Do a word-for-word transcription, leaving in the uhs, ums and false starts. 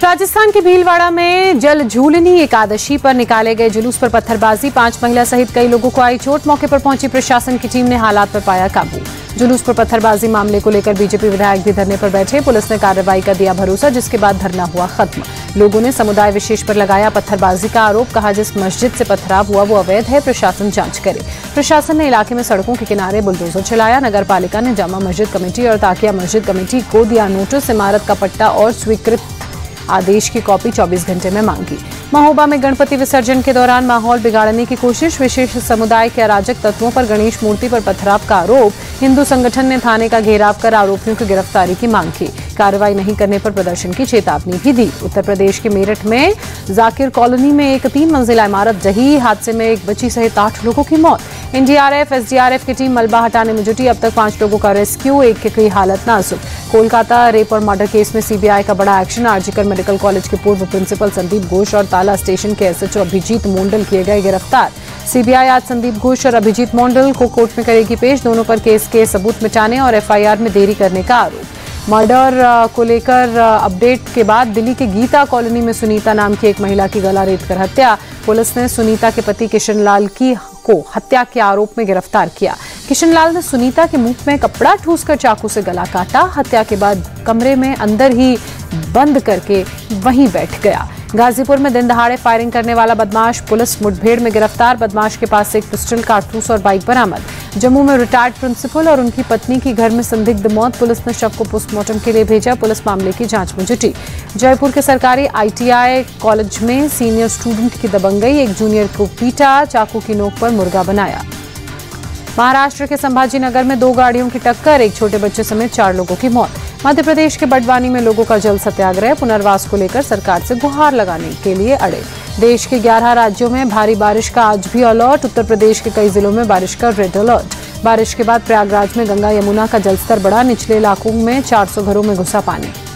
राजस्थान के भीलवाड़ा में जल झूलनी एकादशी पर निकाले गए जुलूस पर पत्थरबाजी, पांच महिला सहित कई लोगों को आई चोट। मौके पर पहुंची प्रशासन की टीम ने हालात पर पाया काबू। जुलूस पर पत्थरबाजी मामले को लेकर बीजेपी विधायक भी धरने पर बैठे। पुलिस ने कार्रवाई का दिया भरोसा, जिसके बाद धरना हुआ खत्म। लोगों ने समुदाय विशेष पर लगाया पत्थरबाजी का आरोप। कहा, जिस मस्जिद से पथराव हुआ वो अवैध है, प्रशासन जांच करे। प्रशासन ने इलाके में सड़कों के किनारे बुलडोजर चलाया। नगर पालिका ने जामा मस्जिद कमेटी और ताकिया मस्जिद कमेटी को दिया नोटिस। इमारत का पट्टा और स्वीकृत आदेश की कॉपी चौबीस घंटे में मांगी। महोबा में गणपति विसर्जन के दौरान माहौल बिगाड़ने की कोशिश, विशेष समुदाय के अराजक तत्वों पर गणेश मूर्ति पर पथराव का आरोप। हिंदू संगठन ने थाने का घेराव कर आरोपियों की गिरफ्तारी की मांग की। कार्रवाई नहीं करने पर प्रदर्शन की चेतावनी भी दी। उत्तर प्रदेश के मेरठ में जाकिर कॉलोनी में एक तीन मंजिला इमारत ढही। हादसे में एक बच्ची सहित आठ लोगों की मौत। एनडीआरएफ, एसडीआरएफ की टीम मलबा हटाने में जुटी। अब तक पांच लोगों का रेस्क्यू, एक की हालत नाजुक। कोलकाता रेप और मर्डर केस में सीबीआई का बड़ा एक्शन। आरजीकर मेडिकल कॉलेज के पूर्व प्रिंसिपल संदीप घोष और ताला स्टेशन के एसएचओ अभिजीत मोंडल किए गए गिरफ्तार। सीबीआई आज संदीप घोष और अभिजीत मोंडल को कोर्ट में करेगी पेश। दोनों पर केस के सबूत मिटाने और एफआईआर में देरी करने का आरोप। मर्डर को लेकर अपडेट के बाद दिल्ली के गीता कॉलोनी में सुनीता नाम की एक महिला की गला रेतकर हत्या। पुलिस ने सुनीता के पति किशन लाल की को हत्या के आरोप में गिरफ्तार किया। किशन लाल ने सुनीता के मुंह में कपड़ा ठूसकर चाकू से गला काटा। हत्या के बाद कमरे में अंदर ही बंद करके वहीं बैठ गया। गाजीपुर में दिन दहाड़े फायरिंग करने वाला बदमाश पुलिस मुठभेड़ में गिरफ्तार। बदमाश के पास से एक पिस्टल, कारतूस और बाइक बरामद। जम्मू में रिटायर्ड प्रिंसिपल और उनकी पत्नी की घर में संदिग्ध मौत। पुलिस ने शव को पोस्टमार्टम के लिए भेजा। पुलिस मामले की जांच में जुटी। जयपुर के सरकारी आईटीआई कॉलेज में सीनियर स्टूडेंट की दबंगई, एक जूनियर को पीटा, चाकू की नोक पर मुर्गा बनाया। महाराष्ट्र के संभाजीनगर में दो गाड़ियों की टक्कर, एक छोटे बच्चे समेत चार लोगों की मौत। मध्य प्रदेश के बड़वानी में लोगों का जल सत्याग्रह, पुनर्वास को लेकर सरकार से गुहार लगाने के लिए अड़े। देश के ग्यारह राज्यों में भारी बारिश का आज भी अलर्ट। उत्तर प्रदेश के कई जिलों में बारिश का रेड अलर्ट। बारिश के बाद प्रयागराज में गंगा यमुना का जलस्तर बढ़ा। निचले इलाकों में चार सौ घरों में घुसा पानी।